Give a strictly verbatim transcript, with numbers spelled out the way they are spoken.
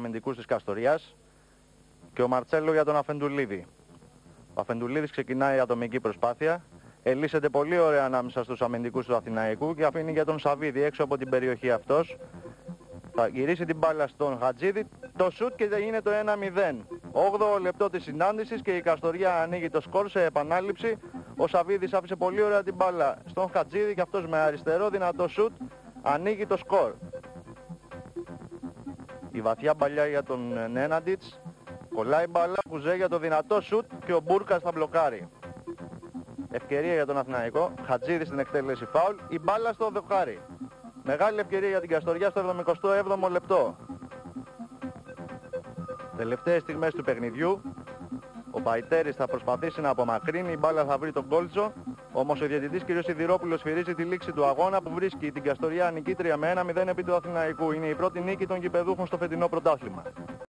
αμυντικούς της Καστοριάς και ο Μαρτσέλο για τον Αφεντουλίδη. Ο Αφεντουλίδης ξεκινάει η ατομική προσπάθεια, ελύσσεται πολύ ωραία ανάμεσα στους αμυντικούς του Αθηναϊκού και αφήνει για τον Σαββίδη έξω από την περιοχή αυτός. Θα γυρίσει την μπάλα στον Χατζίδη, το σουτ και είναι το ένα μηδέν. όγδοο λεπτό της συνάντησης και η Καστοριά ανοίγει το σκορ σε επανάληψη. Ο Σαββίδης άφησε πολύ ωραία την μπάλα στον Χατζίδη και αυτός με αριστερό δυνατό σουτ ανοίγει το σκορ. Η βαθιά παλιά για τον Νέναντιτς, κολλάει μπάλα, Κουζέ για το δυνατό σουτ και ο Μπούρκας θα μπλοκάρει. Ευκαιρία για τον Αθηναϊκό, Χατζίδη στην εκτέλεση φάουλ, η μπάλα στο δοκάρι. Μεγάλη ευκαιρία για την Καστοριά στο εβδομηκοστό έβδομο λεπτό. Τελευταίες στιγμές του παιχνιδιού, ο Παϊτέρης θα προσπαθήσει να απομακρύνει, η μπάλα θα βρει τον Κόλτσο, όμως ο διαιτητής κ. Σιδηρόπουλος σφυρίζει τη λήξη του αγώνα που βρίσκει την Καστοριά νικήτρια με ένα μηδέν επί του Αθηναϊκού. Είναι η πρώτη νίκη των γηπεδούχων στο φετινό πρωτάθλημα.